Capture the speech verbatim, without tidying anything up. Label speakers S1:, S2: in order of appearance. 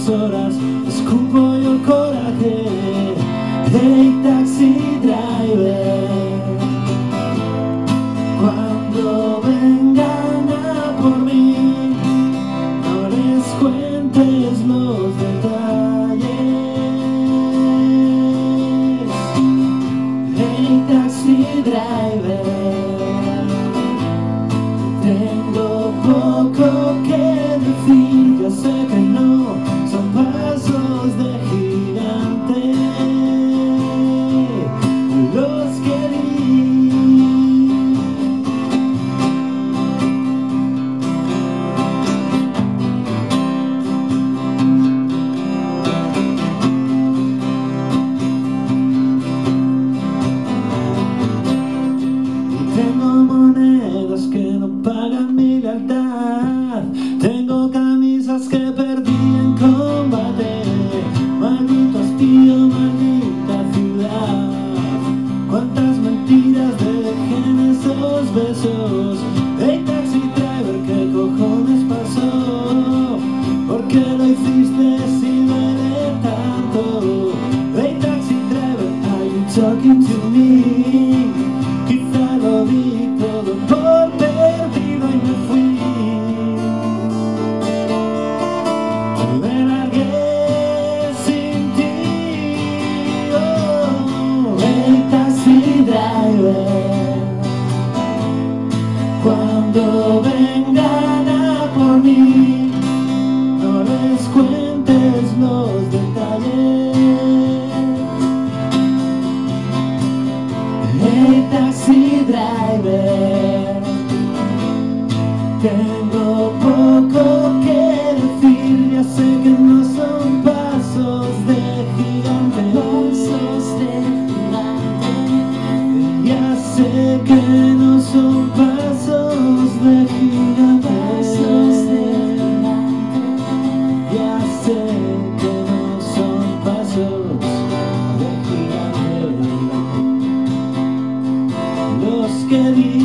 S1: dos horas escupo yo coraje. Hey taxi driver, cuando vengan a por mí, no les cuentes los detalles. Hey taxi driver, tengo poco que decir, yo sé que no son pasos de gigante los que di. Y tengo monedas que no pagan mi lealtad, tengo camisas que perdí en combate. Maldito hastío, maldita ciudad, cuántas mentiras dejé en esos besos. Hey taxi driver, ¿qué cojones pasó? ¿Por qué lo hiciste si duele tanto? Hey taxi driver, are you talking to me? Quizá lo di todo por perdido y me fui. Me largué sin ti. Oh, hey taxi driver, cuando vengan a por mí, no les cuentes los detalles. Hey taxi driver, tengo poco que decir, ya sé que no son pasos de gigante, pasos de gigante. Ya sé que no son pasos de gigante, pasos de gigante. Ya sé que no son pasos de gigante los que di.